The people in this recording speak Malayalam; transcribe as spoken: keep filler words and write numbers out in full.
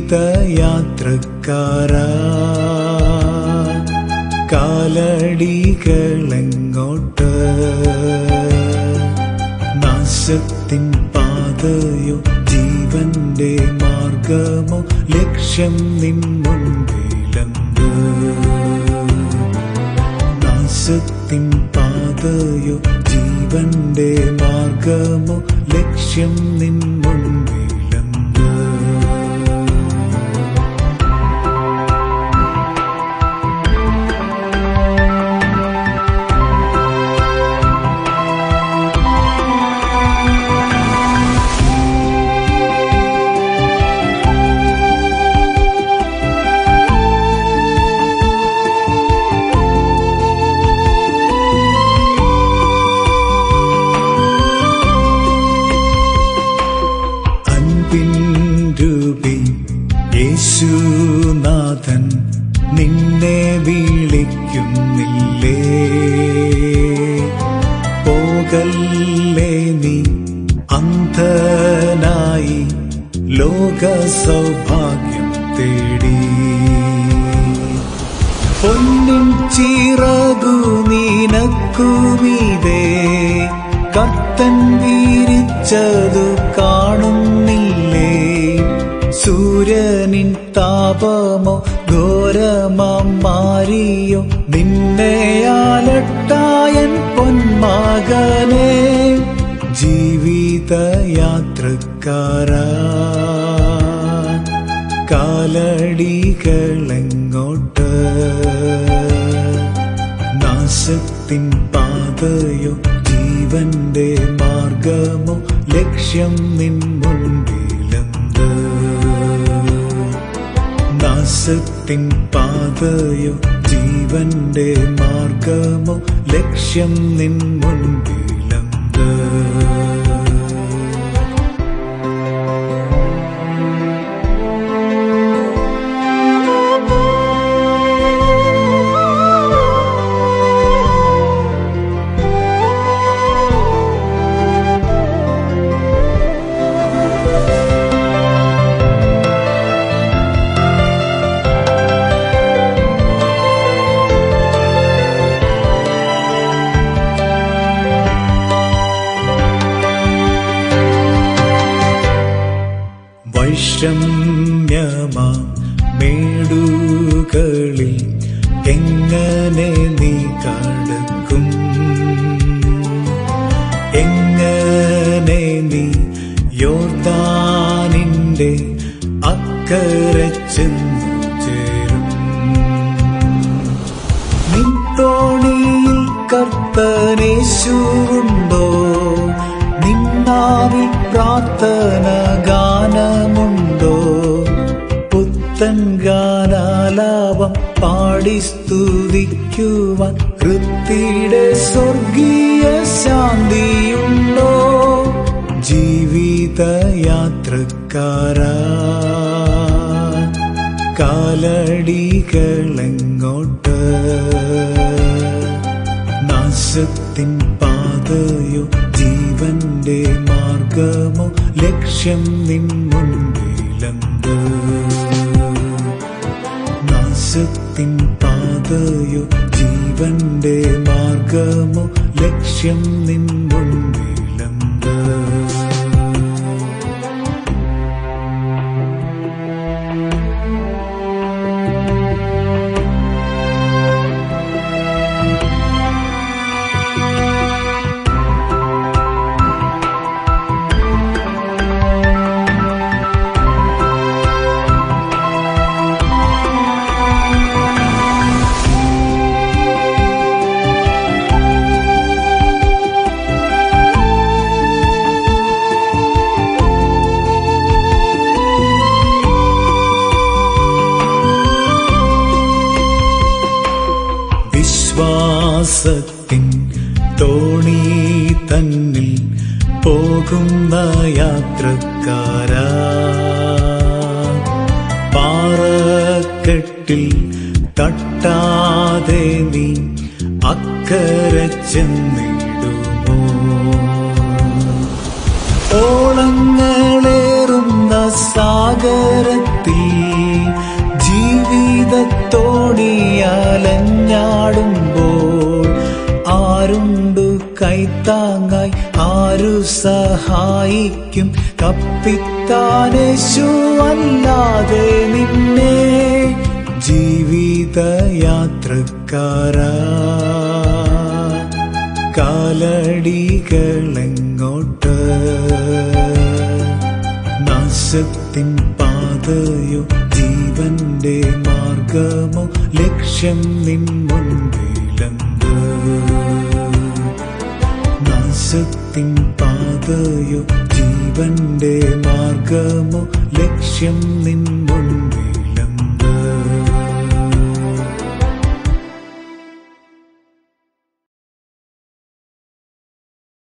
ജീവിതയാത്രക്കാരാ കാലടികളെങ്ങോട്ട്? നാശത്തിൻ പാതയോ ജീവന്റെ മാർഗമോ ലക്ഷ്യം നിൻ മുൻപിലെന്ത്? നാശത്തിൻ പാതയോ ജീവന്റെ മാർഗമോ ലക്ഷ്യം നിൻ മുൻപിലെന്ത്? യേശുനാഥൻ നിന്നെ വിളിക്കുന്നില്ലേ? പോകല്ലേ നീ അന്ധനായി ലോക സൗഭാഗ്യം തേടി. പൊന്നിൻ ചിറകു നിനക്കുമീതേ കർത്തൻ വിരിച്ചതു കാണുന്നില്ലേ? സൂര്യനിൻ താപമോ ഘോരമാം മാരിയോ നിന്നെ അലട്ടായൻ പൊന്മകനേ. ജീവിതയാത്രക്കാരാ കാലടികളെങ്ങോട്ട്? നാശത്തിൻ പാതയോ ജീവന്റെ മാർഗമോ ലക്ഷ്യം നിൻ മുൻപിലെന്ത്? നാശത്തിൻ പാതയോ ജീവന്റെ മാർഗമോ ലക്ഷ്യം നിൻ മുൻപിലെന്ത്? വൈഷമ്യമാം മേടുകളിൽ എങ്ങനെ നീ കടക്കും? എങ്ങനെ നീ യോർദാനിന്റെ അക്കരെ ചെന്നു ചേരും? നിൻ തോണിയിൽ കർത്തനേശുണ്ടോ? നിന്നാവിൽ പ്രാർത്ഥന ഗാനമുണ്ടോ? പുത്തൻ ഗാനാലാപം പാടി സ്തുതിക്കുവാൻ കൃത്തിയുടെ സ്വർഗീയ ശാന്തിയുണ്ടോ? ജീവിതയാത്രക്കാരാ കാലടികളെങ്ങോട്ട്? നാശത്തിൻ പാതയോ ജീവന്റെ മാർഗമോ ലക്ഷ്യം നിൻ മുൻപിലെന്ത്? നാശത്തിൻ പാതയോ ജീവന്റെ മാർഗമോ ലക്ഷ്യം നിൻ മുൻപിലെന്ത്? വിശ്വാസത്തിൻ തോണി തന്നിൽ പോകുന്ന യാത്രക്കാരാ പാറക്കെട്ടിൽ തട്ടാതെ നീ അക്കരെ ചെന്നിടുമോ? ഓളങ്ങളേറുന്ന സാഗരത്തിൽ തോണിയാലഞ്ഞാടുമ്പോൾ ആരുണ്ടു കൈത്താങ്ങായി, ആരു സഹായിക്കും? കപ്പിത്താനേശു അല്ലാതെ നിന്നെ. ജീവിതയാത്രക്കാരാ, കാലടികളെങ്ങോട്ട്? നാശത്തിൻ പാതയോ ജീവന്റെ മാർഗമോ? ലക്ഷ്യം നിൻ മുൻപിലെന്ത്? നാശത്തിൻ പാതയോ ജീവന്റെ മാർഗമോ? ലക്ഷ്യം നിൻ മുൻപിൽ